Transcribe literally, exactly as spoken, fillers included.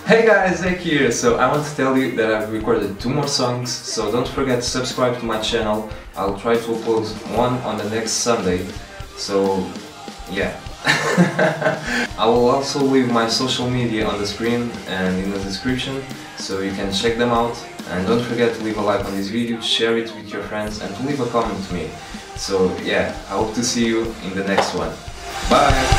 Hey guys, Zach here. So I want to tell you that I've recorded two more songs, so don't forget to subscribe to my channel. I'll try to upload one on the next Sunday. So yeah. I will also leave my social media on the screen and in the description, so you can check them out. And don't forget to leave a like on this video, share it with your friends, and to leave a comment to me. So yeah, I hope to see you in the next one. Bye!